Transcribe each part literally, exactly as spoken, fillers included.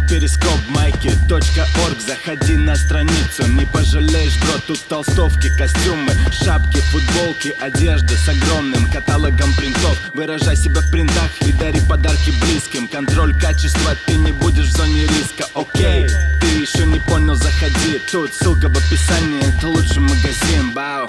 перископ, майки, точка орг. Заходи на страницу, не пожалеешь, бро. Тут толстовки, костюмы, шапки, футболки, одежда с огромным каталогом принтов. Выражай себя в принтах и дари подарки близким. Контроль качества, ты не будешь в зоне риска, окей. Ты еще не понял, заходи, тут ссылка в описании. Это лучший магазин, бау.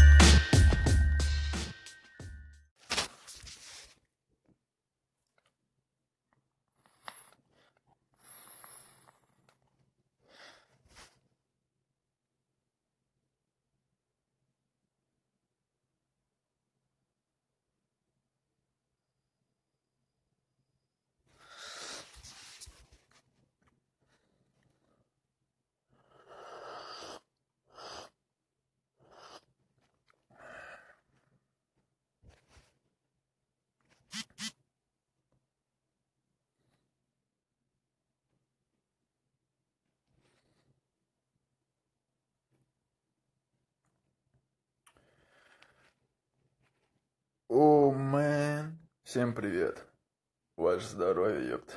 О, мэн. Всем привет. Ваше здоровье, ёпта.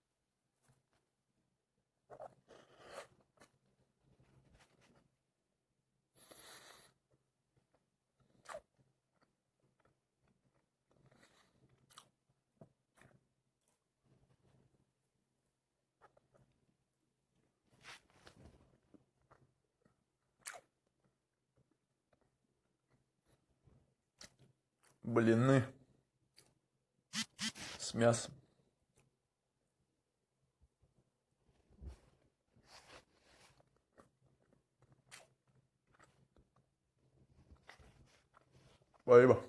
Блины с мясом. Спасибо.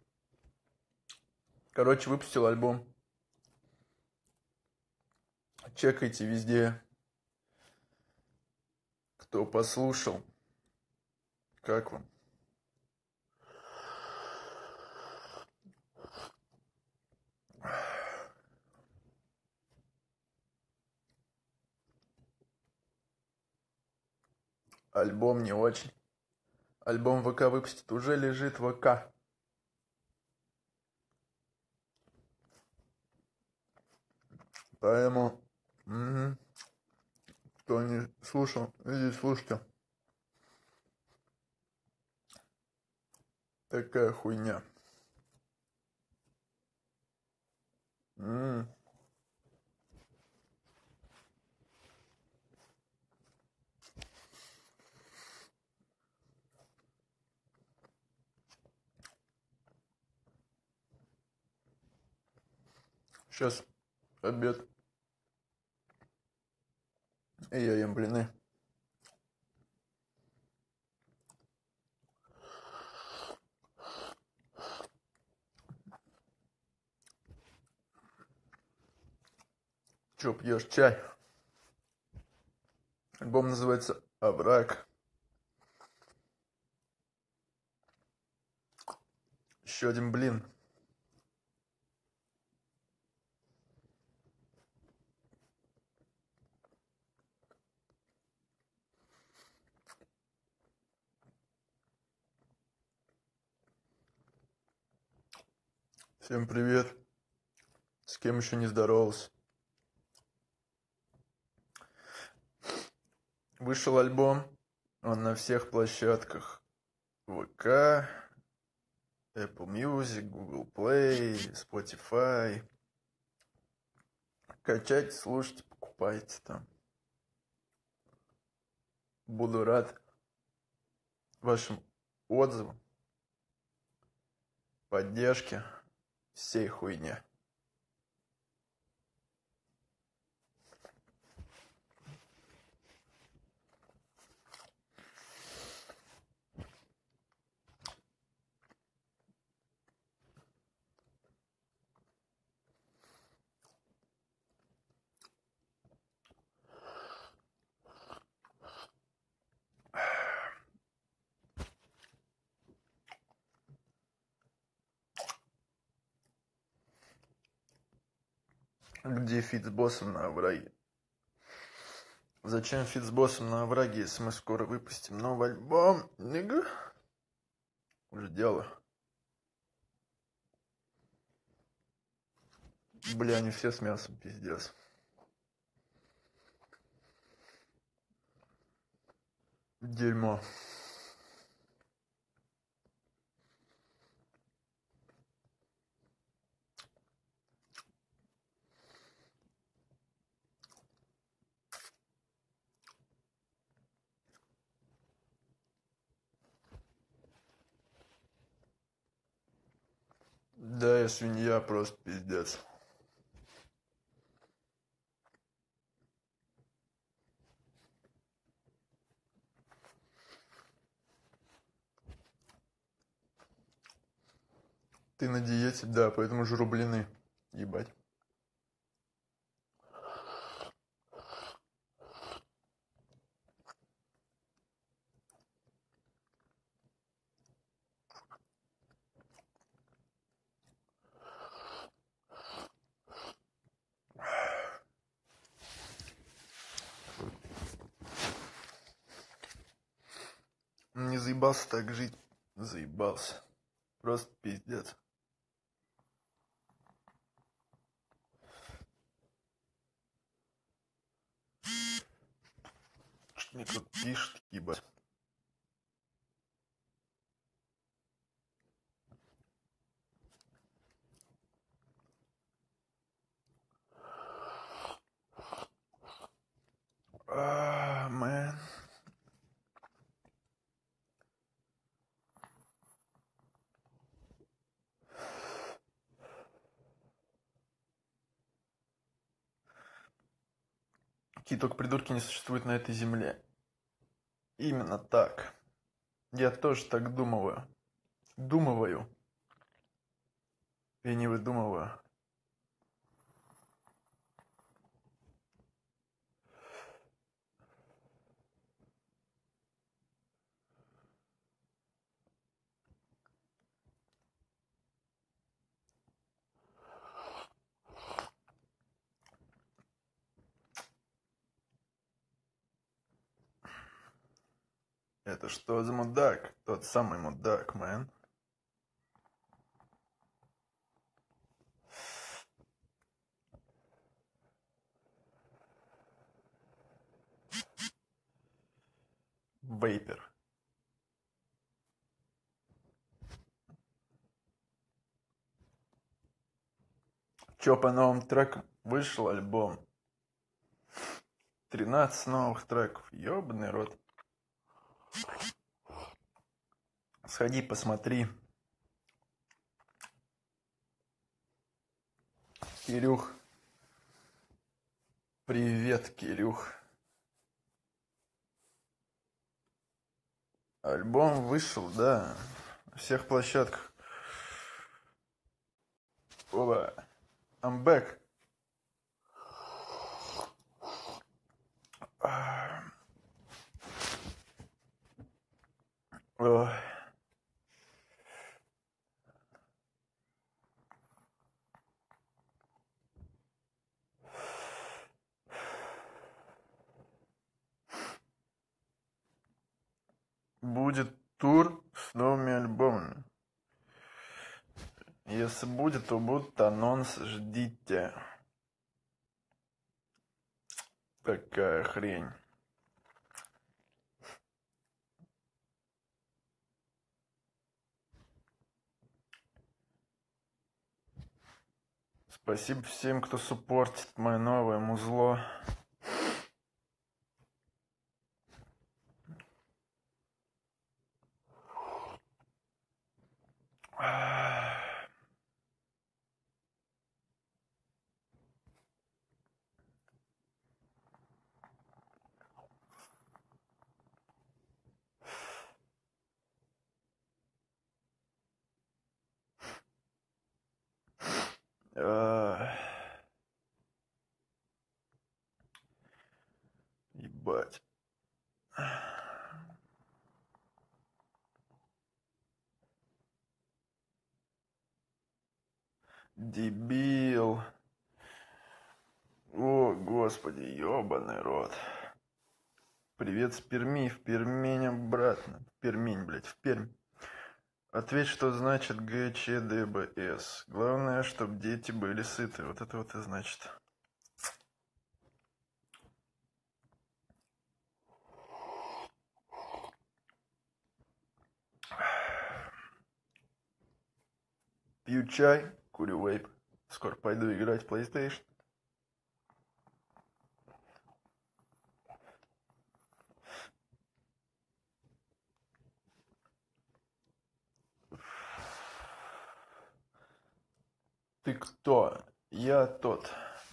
Короче, выпустил альбом. Чекайте везде. Кто послушал. Как вам? Альбом не очень. Альбом ВК выпустит. Уже лежит ВК. Поэтому, угу. Кто не слушал, иди слушайте. Такая хуйня. М-м. Сейчас обед. И я ем блины. Чё пьешь? Чай. Альбом называется «Овраг». Еще один блин. Всем привет. С кем еще не здоровался? Вышел альбом. Он на всех площадках. ВК, Apple Music, Google Play, Spotify. Качайте, слушайте, покупайте там. Буду рад вашим отзывам, поддержке, всей хуйне. Где фит с боссом на овраге? Зачем фит с боссом на овраге, если мы скоро выпустим новый альбом? Нига. Уже дело. Бля, они все с мясом, пиздец. Дерьмо. Да, я свинья, просто пиздец. Ты на диете, да, поэтому жру блины. Ебать. Не заебался так жить. Заебался. Просто пиздец. Что мне тут пишет, ебать. Ah, man. Какие только придурки не существуют на этой земле. Именно так. Я тоже так думаю. Думываю. И не выдумываю. Это что за мудак? Тот самый мудак, мэн. Вейпер. Чё по новым трекам? Вышел альбом. тринадцать новых треков. Ёбаный рот. Сходи, посмотри. Кирюх. Привет, Кирюх. Альбом вышел, да. На всех площадках. Оба. I'm back. Ой. Будет тур с новыми альбомами. Если будет, то будут анонсы, ждите. Какая хрень. Спасибо всем, кто суппортит мое новое музло. Ебать. Дебил. О, господи, ёбаный рот. Привет с Перми, в Пермень обратно. В Пермень, блядь, в Пермь. Ответь, что значит ГЧДБС. Главное, чтобы дети были сыты. Вот это вот и значит. Пью чай, курю вейп. Скоро пойду играть в PlayStation. Ты кто? Я тот.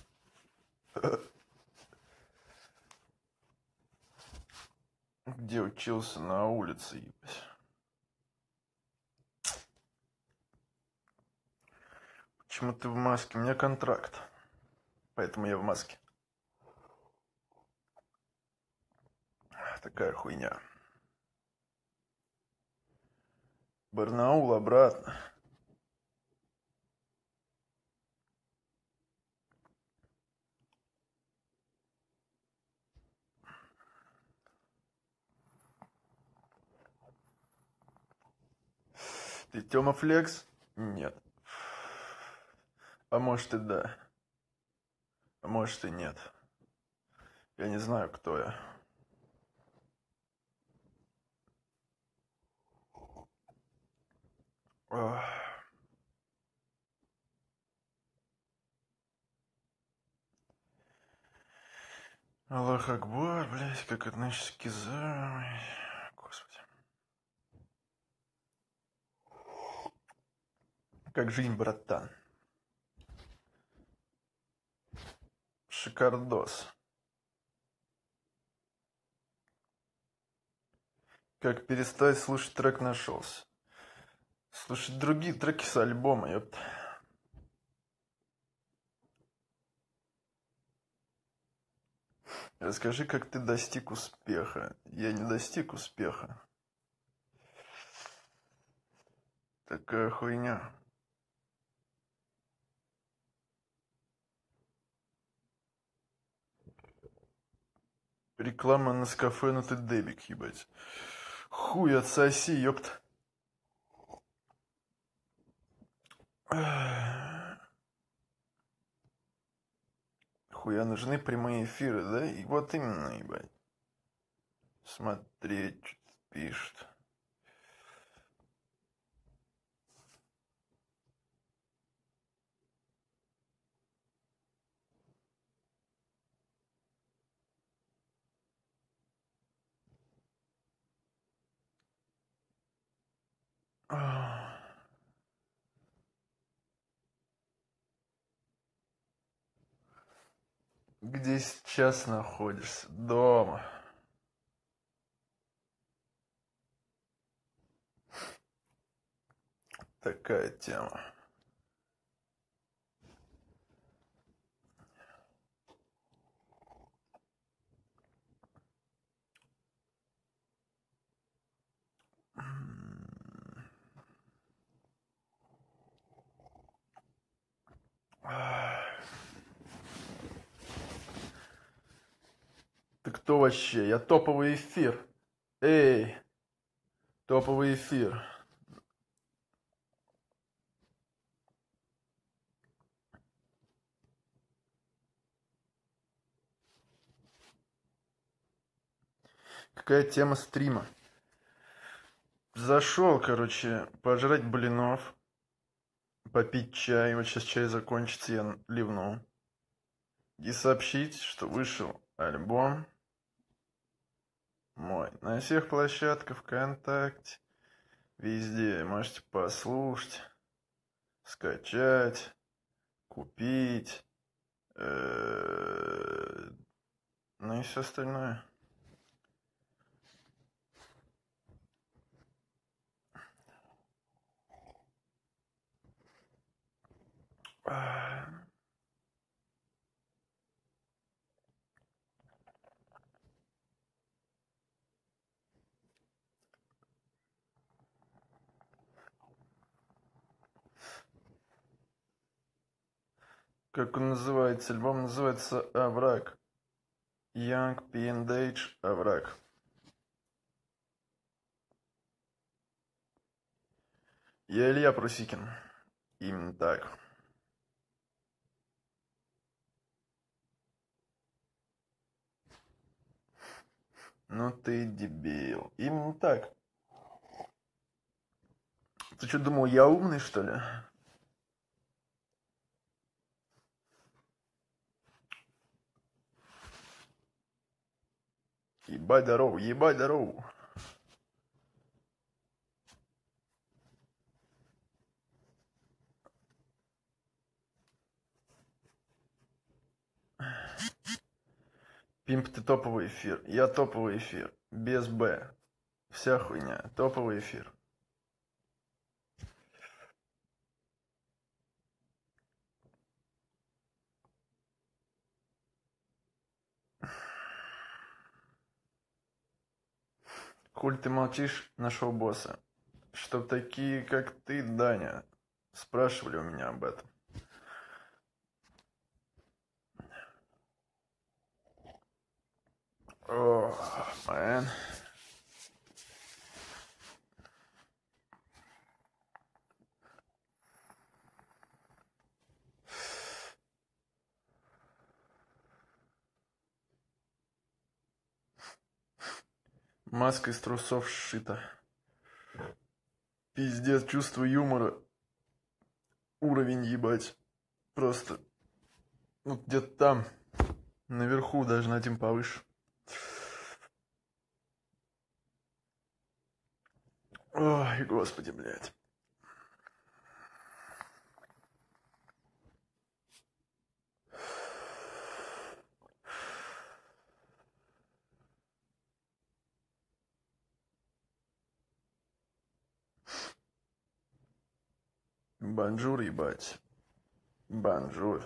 Где учился на улице, ебать. Почему ты в маске? У меня контракт. Поэтому я в маске. Такая хуйня. Барнаул обратно. Ты Тёма Флекс? Нет. А может и да. А может и нет. Я не знаю, кто я. Ох. Аллах Акбар, блядь, как относишься к Кизару? Господи. Как жизнь, братан? Шикардос. Как перестать слушать трек нашелся? Слушать другие треки с альбома, ёпта. Расскажи, как ты достиг успеха. Я не достиг успеха. Такая хуйня. Реклама на кафе, ну ты дебик, ебать. Хуй отсоси, ёпт. Хуя нужны прямые эфиры, да? И вот именно, ебать. Смотреть, что пишет. Где сейчас находишься? Дома. Такая тема. Ты кто вообще? Я топовый эфир. Эй, топовый эфир. Какая тема стрима? Зашел, короче, пожрать блинов, попить чай. Вот сейчас чай закончится, я ливну. И сообщить, что вышел альбом мой на всех площадках ВКонтакте, везде можете послушать, скачать, купить, ну и все остальное. Как он называется? Альбом называется «Овраг». Young P and H «Овраг». Я Илья Прусикин. Именно так. Ну ты дебил. Именно так. Ты что, думал, я умный, что ли? Ебать здорово, ебать здорово. Пимп, ты топовый эфир. Я топовый эфир. Без Б. Вся хуйня. Топовый эфир. Хуль ты молчишь, нашел босса? Чтоб такие, как ты, Даня, спрашивали у меня об этом. О, мэн. Маска из трусов сшита. Пиздец, чувство юмора. Уровень, ебать. Просто. Ну, где-то там. Наверху, даже на один повыше. Ой, господи, блядь. Бонжур, ебать. Бонжур.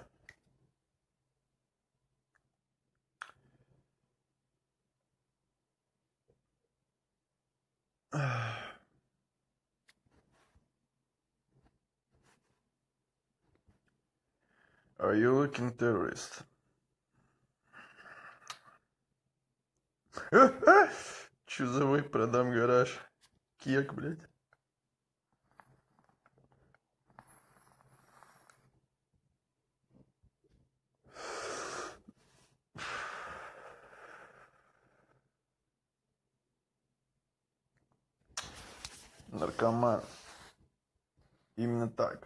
Are you looking terrorist? Чузовой, продам гараж. Кек, блядь. Наркоман. Именно так.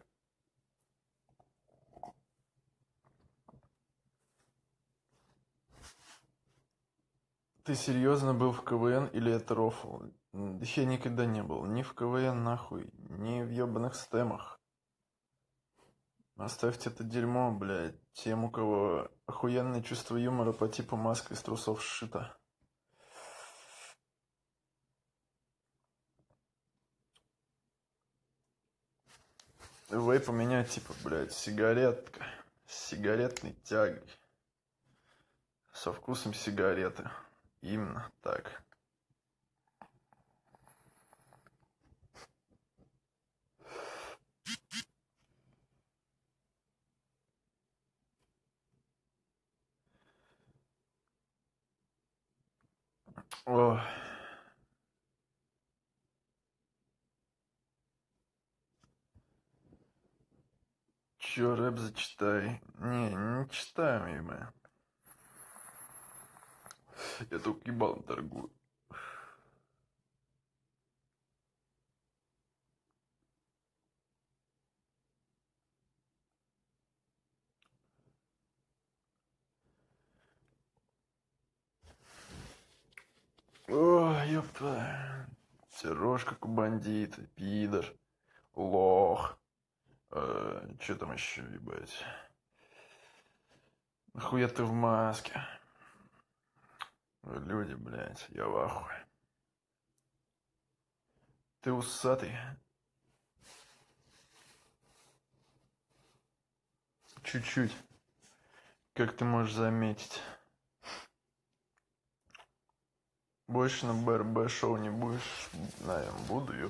Ты серьезно был в КВН или это рофл? Да я никогда не был. Ни в КВН, нахуй. Ни в ебаных стемах. Оставьте это дерьмо, блядь. Тем, у кого охуенное чувство юмора по типу маска из трусов сшита. Вейп у меня типа, блядь, сигаретка. С сигаретной тягой. Со вкусом сигареты. Именно так. О. Чё, рэп зачитай? Не, не читаем, ебать. Я только ебалом торгую. Ой, ёпта. Все рожь, как у бандита, пидор, лох. Э, чё там еще, ебать? Нахуя ты в маске? Люди, блядь, я в ахуе. Ты усатый? Чуть-чуть. Как ты можешь заметить. Больше на БРБ шоу не будешь? Наверное, буду, ёп.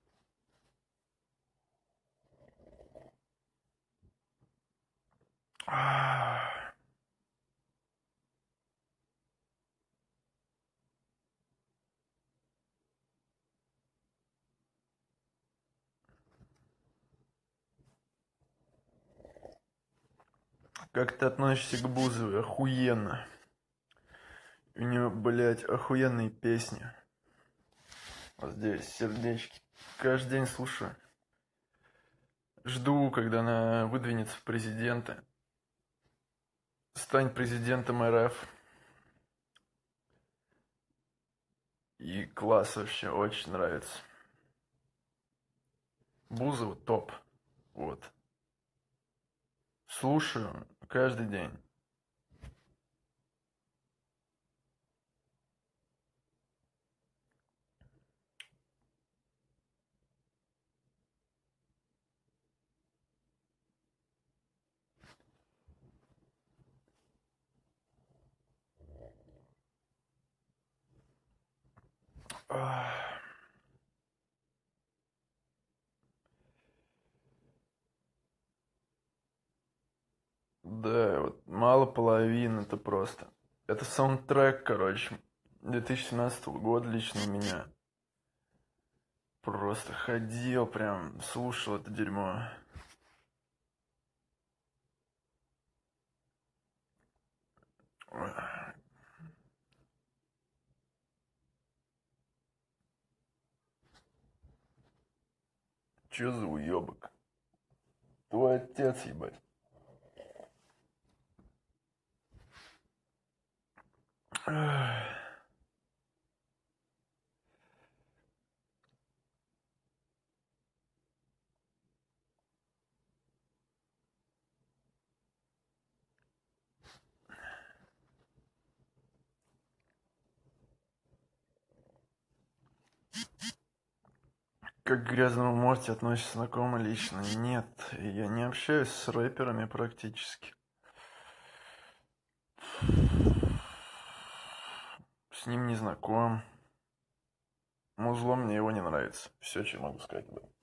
Как ты относишься к Бузовой? Охуенно. У нее, блядь, охуенные песни. Вот здесь сердечки. Каждый день слушаю. Жду, когда она выдвинется в президенты. Стань президентом РФ. И класс вообще, очень нравится. Бузова топ. Вот. Слушаю каждый день. Ах. Да, вот мало половины, это просто. Это саундтрек, короче, две тысячи семнадцатого года лично у меня. Просто ходил, прям слушал это дерьмо. Чё за уёбок? Твой отец, ебать. Ах. Как к грязному Морти относится знакомый лично? Нет, я не общаюсь с рэперами практически. С ним не знаком. Музло мне его не нравится. Все, что могу сказать об этом.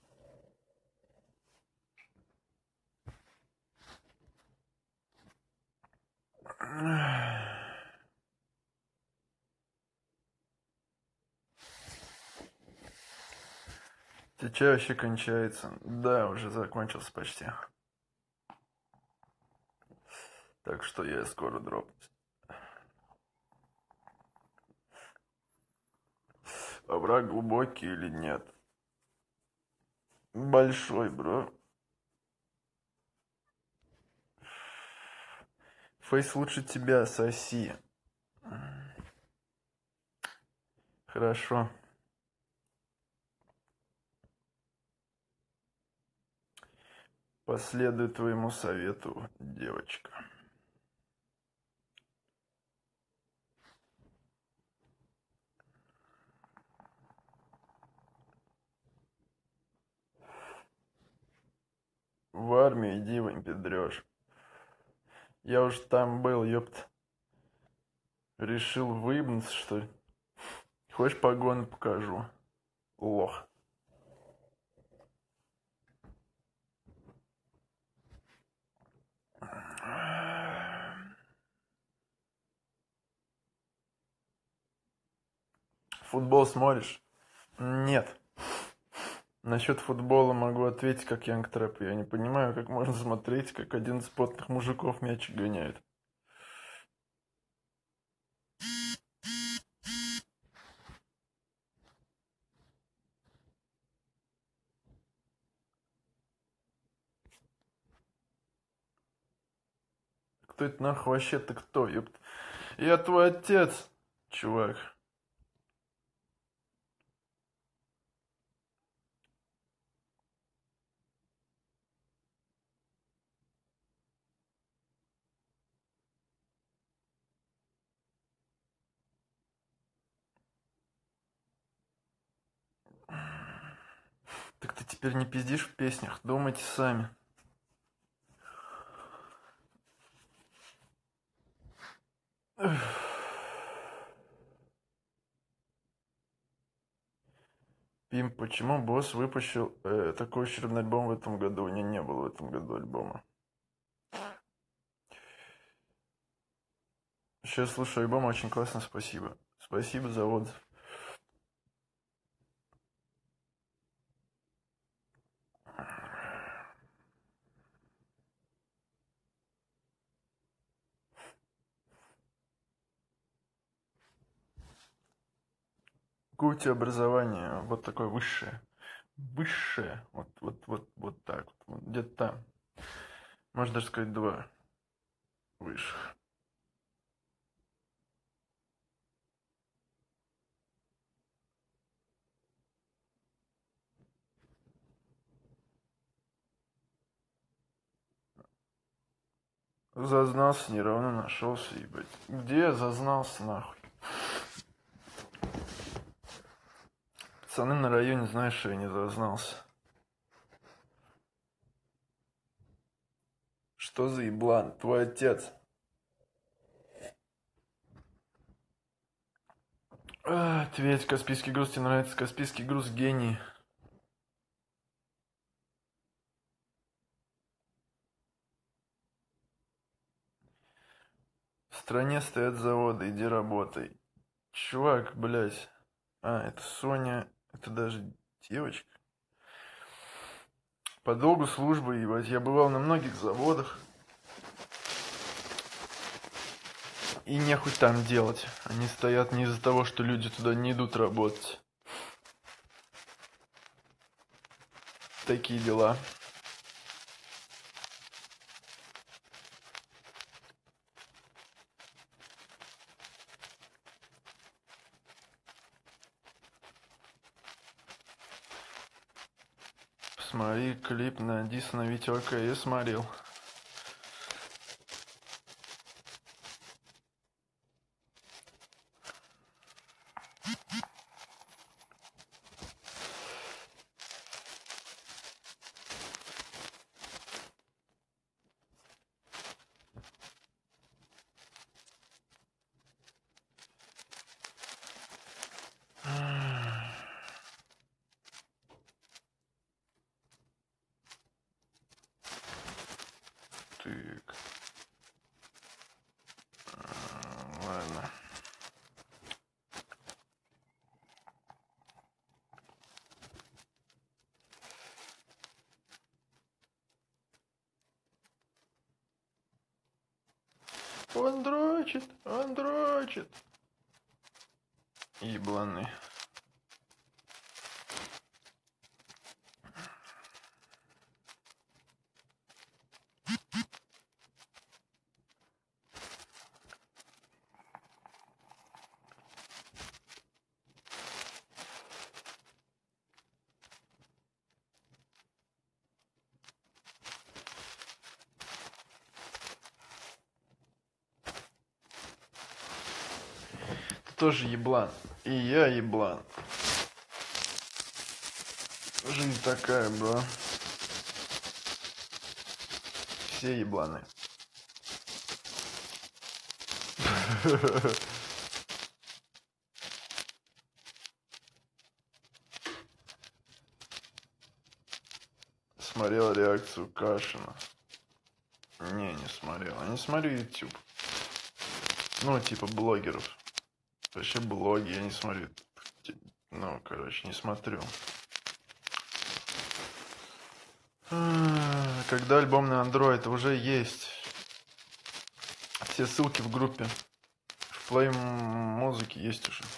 Ты чай вообще кончается? Да, уже закончился почти. Так что я скоро дропнусь. Овраг глубокий или нет? Большой, бро. Фейс лучше тебя, соси. Хорошо. Последуй твоему совету, девочка. В армию иди, вампидрёшь. Я уж там был, ёпт. Решил выебнуться, что ли? Хочешь, погоны покажу? Лох. Футбол смотришь? Нет. Насчет футбола могу ответить как Янг Трэп. Я не понимаю, как можно смотреть, как одиннадцать потных мужиков мячик гоняет. Кто это нахуй вообще-то кто, ёпт? Я твой отец, чувак. Так ты теперь не пиздишь в песнях, думайте сами. Пим, почему босс выпустил э, такой ущербный альбом в этом году? У меня не было в этом году альбома. Сейчас слушаю альбом, очень классно, спасибо. Спасибо за отзыв. Какое у тебя образование? Вот такое высшее. Высшее. Вот, вот, вот, вот так вот. Вот где-то там. Можно даже сказать два высших. Зазнался, не равно нашелся, ебать. Где я зазнался, нахуй? Пацаны на районе знают, что я не зазнался. Что за еблан? Твой отец. А, ответь, Каспийский груз тебе нравится? Каспийский груз гений. В стране стоят заводы, иди работай. Чувак, блядь. А, это Соня, это даже девочка. По долгу службы, ебать, я бывал на многих заводах. И нехуй там делать. Они стоят не из-за того, что люди туда не идут работать. Такие дела. Посмотри клип на Дисона Витёка, я смотрел. Так. Ладно. Он дрочит, он дрочит. Ебланы. Ты тоже еблан. И я еблан. Жизнь такая, бро. Все ебланы. Смотрел реакцию Кашина. Не, не смотрел. Я не смотрю YouTube. Ну, типа блогеров. Вообще блоги я не смотрю. Ну, короче, не смотрю. Когда альбом на Android уже есть. Все ссылки в группе. В Play музыки есть уже.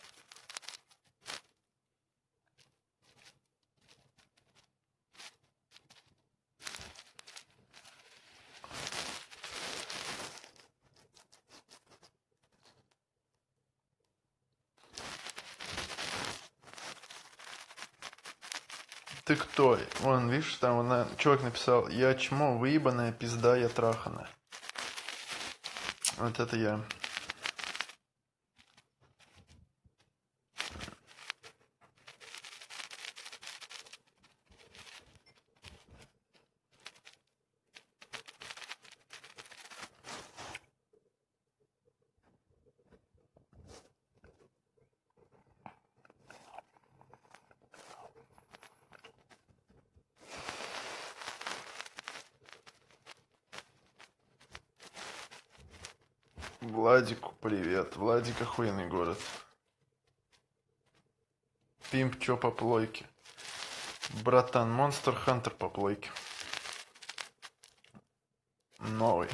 Ты кто? Вон, видишь, там на... чувак написал: я чмо, выебанная пизда, я траханая. Вот это я. Владику привет. Владик охуенный город. Пимп, чё по плойке? Братан, Монстр Хантер по плойке. Новый.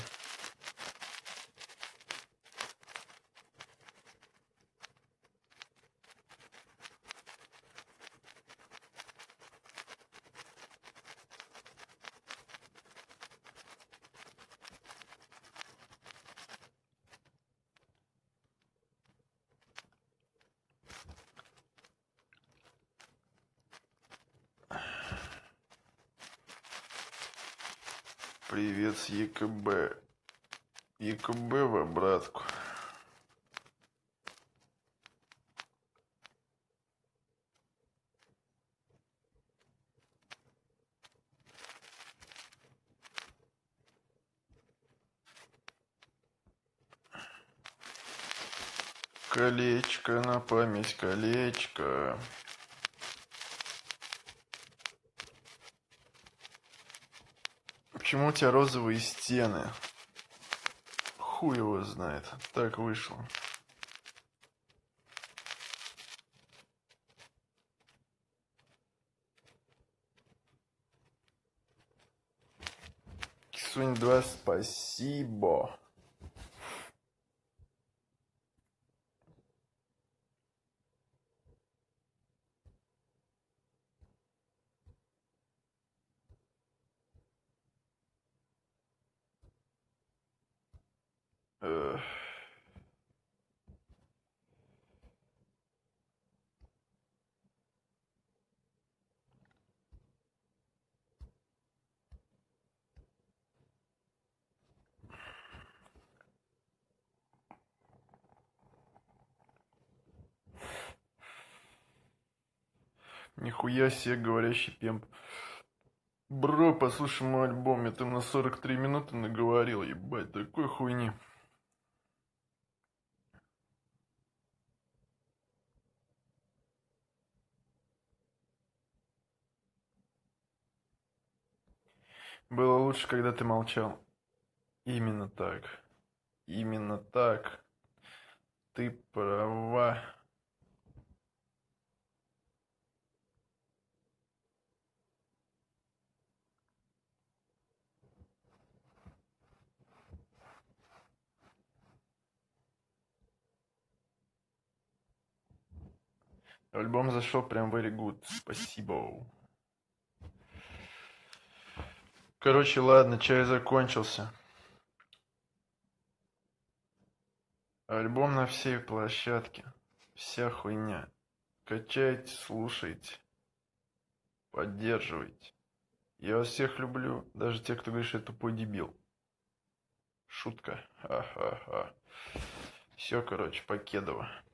Привет с ЕКБ. Якубева, братку. Колечко на память, колечко. Почему у тебя розовые стены? Хуй его знает. Так вышло. Кисунь два, спасибо. Эх. Нихуя себе говорящий пемп. Бро, послушай мой альбом, я там на сорок три минуты наговорил, ебать, такой хуйни. Было лучше, когда ты молчал. Именно так. Именно так. Ты права. Альбом зашел прям very good. Спасибо. Короче, ладно, чай закончился. Альбом на всей площадке. Вся хуйня. Качайте, слушайте. Поддерживайте. Я вас всех люблю. Даже те, кто говорит, что я тупой дебил. Шутка. Ха-ха-ха. Все, короче, покедово.